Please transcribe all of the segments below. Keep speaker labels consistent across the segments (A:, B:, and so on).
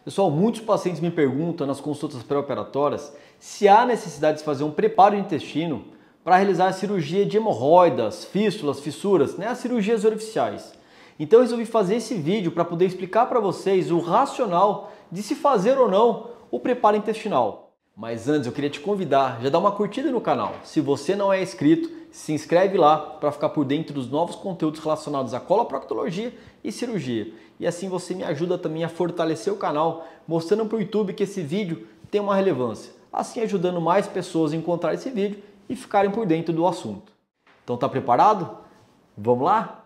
A: Pessoal, muitos pacientes me perguntam nas consultas pré-operatórias se há necessidade de fazer um preparo do intestino para realizar a cirurgia de hemorroidas, fístulas, fissuras, as cirurgias orificiais. Então eu resolvi fazer esse vídeo para poder explicar para vocês o racional de se fazer ou não o preparo intestinal. Mas antes eu queria te convidar, já dá uma curtida no canal. Se você não é inscrito, se inscreve lá para ficar por dentro dos novos conteúdos relacionados à coloproctologia e cirurgia. E assim você me ajuda também a fortalecer o canal, mostrando para o YouTube que esse vídeo tem uma relevância. Assim ajudando mais pessoas a encontrar esse vídeo e ficarem por dentro do assunto. Então tá preparado? Vamos lá?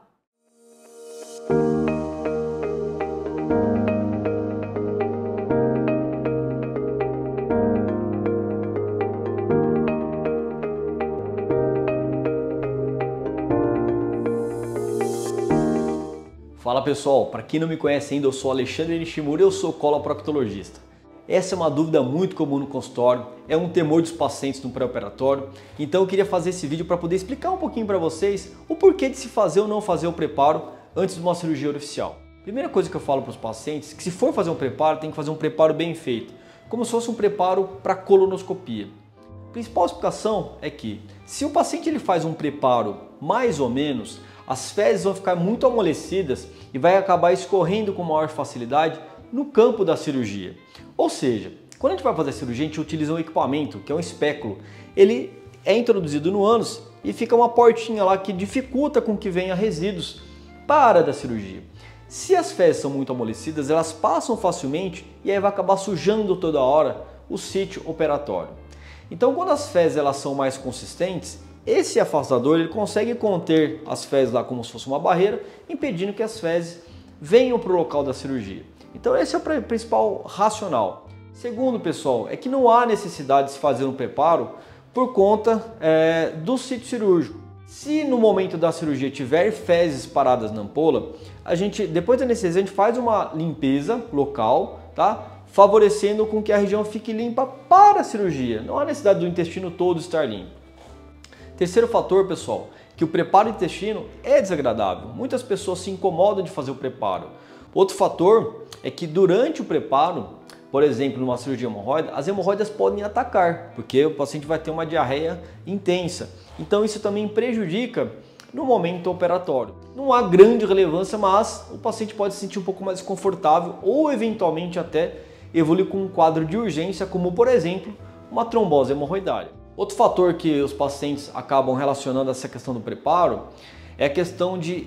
A: Fala pessoal, para quem não me conhece ainda, eu sou Alexandre Nishimura e eu sou coloproctologista. Essa é uma dúvida muito comum no consultório, é um temor dos pacientes no pré-operatório, então eu queria fazer esse vídeo para poder explicar um pouquinho para vocês o porquê de se fazer ou não fazer o preparo antes de uma cirurgia oficial. Primeira coisa que eu falo para os pacientes é que se for fazer um preparo, tem que fazer um preparo bem feito, como se fosse um preparo para colonoscopia. A principal explicação é que se o paciente ele faz um preparo mais ou menos, as fezes vão ficar muito amolecidas e vai acabar escorrendo com maior facilidade no campo da cirurgia. Ou seja, quando a gente vai fazer a cirurgia, a gente utiliza um equipamento, que é um espéculo. Ele é introduzido no ânus e fica uma portinha lá que dificulta com que venha resíduos para a área da cirurgia. Se as fezes são muito amolecidas, elas passam facilmente e aí vai acabar sujando toda hora o sítio operatório. Então, quando as fezes elas são mais consistentes, esse afastador ele consegue conter as fezes lá como se fosse uma barreira, impedindo que as fezes venham para o local da cirurgia. Então esse é o principal racional. Segundo, pessoal, é que não há necessidade de se fazer um preparo por conta do sítio cirúrgico. Se no momento da cirurgia tiver fezes paradas na ampola, depois da anestesia, a gente faz uma limpeza local, tá? Favorecendo com que a região fique limpa para a cirurgia. Não há necessidade do intestino todo estar limpo. Terceiro fator, pessoal, que o preparo do intestino é desagradável. Muitas pessoas se incomodam de fazer o preparo. Outro fator é que durante o preparo, por exemplo, numa cirurgia hemorroida, as hemorroidas podem atacar, porque o paciente vai ter uma diarreia intensa. Então isso também prejudica no momento operatório. Não há grande relevância, mas o paciente pode se sentir um pouco mais desconfortável ou eventualmente até evoluir com um quadro de urgência, como por exemplo, uma trombose hemorroidária. Outro fator que os pacientes acabam relacionando a essa questão do preparo é a questão de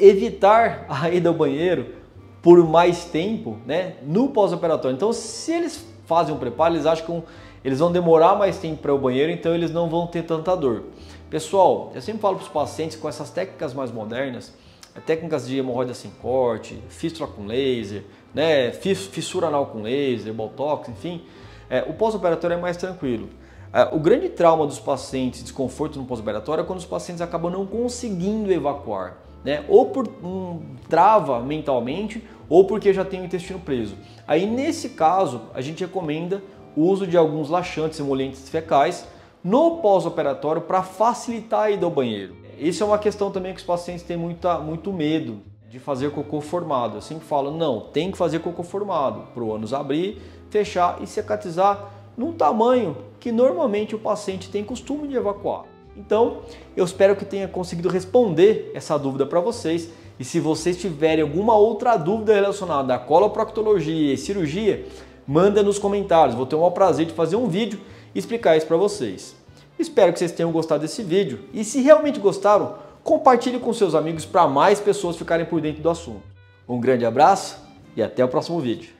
A: evitar a ida ao banheiro por mais tempo, no pós-operatório. Então, se eles fazem um preparo, eles acham que eles vão demorar mais tempo para ir ao banheiro, então eles não vão ter tanta dor. Pessoal, eu sempre falo para os pacientes com essas técnicas mais modernas, técnicas de hemorroida sem corte, fístula com laser, fissura anal com laser, botox, enfim, o pós-operatório é mais tranquilo. O grande trauma dos pacientes, desconforto no pós-operatório, é quando os pacientes acabam não conseguindo evacuar, ou por trava mentalmente, ou porque já tem o intestino preso. Aí nesse caso, a gente recomenda o uso de alguns laxantes emolientes fecais no pós-operatório para facilitar a ida ao banheiro. Isso é uma questão também que os pacientes têm muito medo de fazer cocô formado. Eu sempre falo, não, tem que fazer cocô formado, para o ânus abrir, fechar e cicatrizar num tamanho que normalmente o paciente tem costume de evacuar. Então, eu espero que tenha conseguido responder essa dúvida para vocês. E se vocês tiverem alguma outra dúvida relacionada à coloproctologia e cirurgia, manda nos comentários. Vou ter o maior prazer de fazer um vídeo e explicar isso para vocês. Espero que vocês tenham gostado desse vídeo. E se realmente gostaram, compartilhe com seus amigos para mais pessoas ficarem por dentro do assunto. Um grande abraço e até o próximo vídeo.